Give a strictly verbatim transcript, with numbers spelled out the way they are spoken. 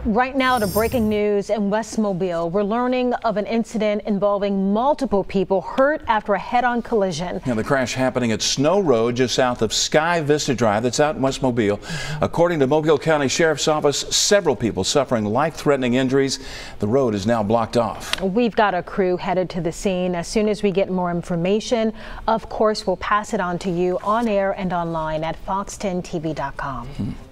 Right now to breaking news in West Mobile. We're learning of an incident involving multiple people hurt after a head-on collision. Now, the crash happening at Snow Road just south of Sky Vista Drive. That's out in West Mobile. According to Mobile County Sheriff's Office, several people suffering life-threatening injuries. The road is now blocked off. We've got a crew headed to the scene. As soon as we get more information, of course, we'll pass it on to you on air and online at fox ten T V dot com. Hmm.